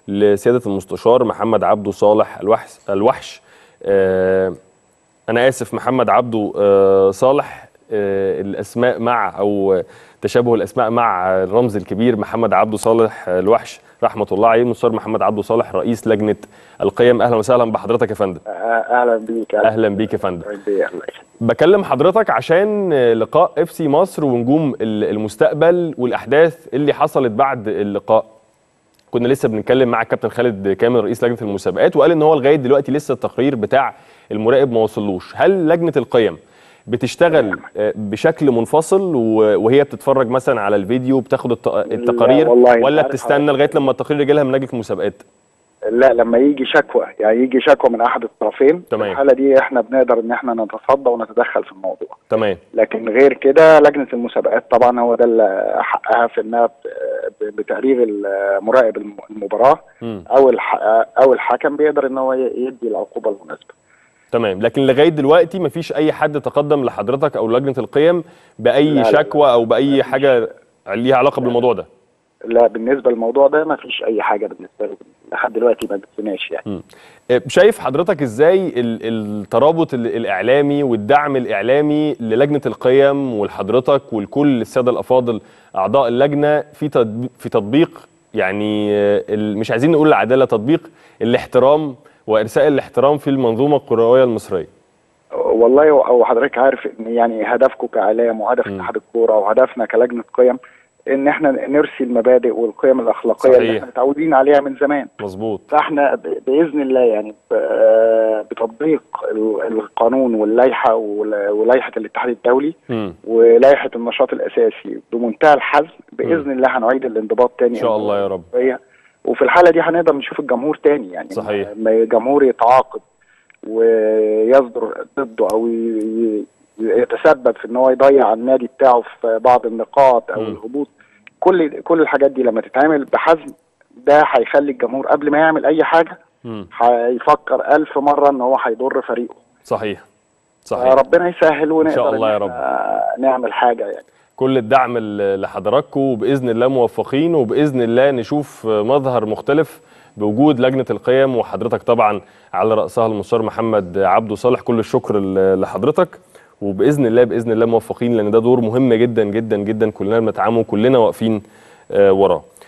لسياده المستشار محمد عبده صالح الوحش. انا اسف، محمد عبده صالح. الاسماء مع او تشابه الاسماء مع الرمز الكبير محمد عبده صالح الوحش رحمه الله عليه. المستشار محمد عبده صالح رئيس لجنه القيم. اهلا وسهلا بحضرتك يا فندم. اهلا بيك. اهلا بيك يا فندم. بكلم حضرتك عشان لقاء اف سي مصر ونجوم المستقبل والاحداث اللي حصلت بعد اللقاء. كنا لسه بنتكلم مع الكابتن خالد كامل رئيس لجنه المسابقات، وقال ان هو لغايه دلوقتي لسه التقرير بتاع المراقب ما وصلوش. هل لجنه القيم بتشتغل بشكل منفصل وهي بتتفرج مثلا على الفيديو بتاخد التقارير، ولا بتستنى لغايه لما التقرير يجي لها من لجنه المسابقات؟ لا، لما يجي شكوى، يعني يجي شكوى من احد الطرفين، في الحاله دي احنا بنقدر ان احنا نتصدى ونتدخل في الموضوع. تمام. لكن غير كده لجنه المسابقات طبعا هو ده اللي حقها في انها بتقرير مراقب المباراه او الحكم بيقدر ان هو يدي العقوبه المناسبه. تمام. لكن لغايه دلوقتي مفيش اي حد تقدم لحضرتك او لجنه القيم باي شكوى او باي حاجه ليها علاقه بالموضوع ده؟ لا، بالنسبه للموضوع ده مفيش اي حاجه بالنسبه له لحد دلوقتي، ما جبتناش يعني. شايف حضرتك ازاي الترابط الاعلامي والدعم الاعلامي للجنه القيم ولحضرتك ولكل الساده الافاضل اعضاء اللجنه في تطبيق، يعني مش عايزين نقول العداله، تطبيق الاحترام وارساء الاحترام في المنظومه الكرويه المصريه؟ والله هو حضرتك عارف ان يعني هدفكم كاعلام وهدف اتحاد الكوره وهدفنا كلجنه قيم ان احنا نرسي المبادئ والقيم الاخلاقيه اللي احنا متعودين عليها من زمان. مظبوط. فاحنا باذن الله يعني بتطبيق القانون واللائحه ولائحه الاتحاد الدولي ولائحه النشاط الاساسي بمنتهى الحزم، باذن الله هنعيد الانضباط تاني ان شاء الله يا رب. وفي الحاله دي هنقدر نشوف الجمهور تاني، يعني صحيح. لما الجمهور يتعاقب ويصدر ضده او يتسبب في ان هو يضيع النادي بتاعه في بعض النقاط او الهبوط، كل الحاجات دي لما تتعمل بحزم ده هيخلي الجمهور قبل ما يعمل اي حاجه هيفكر 1000 مره ان هو هيضر فريقه. صحيح. صحيح. ربنا يسهل ونقدر ان شاء الله يا رب نعمل حاجه يعني. كل الدعم لحضراتكم، وباذن الله موفقين، وباذن الله نشوف مظهر مختلف بوجود لجنه القيم وحضرتك طبعا على راسها المستشار محمد عبده صالح. كل الشكر لحضرتك، وباذن الله موفقين، لان ده دور مهم جدا جدا جدا كلنا بنتعامل وكلنا واقفين وراه.